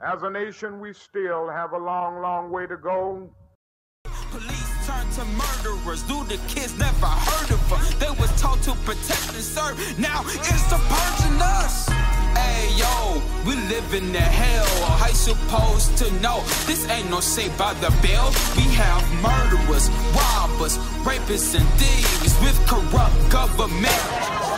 As a nation, we still have a long, long way to go. Police turn to murderers. Do the kids never heard of them? They was taught to protect and serve. Now it's the purging us. Hey yo, we live in the hell. How you supposed to know? This ain't no Saved by the Bell. We have murderers, robbers, rapists, and thieves with corrupt government.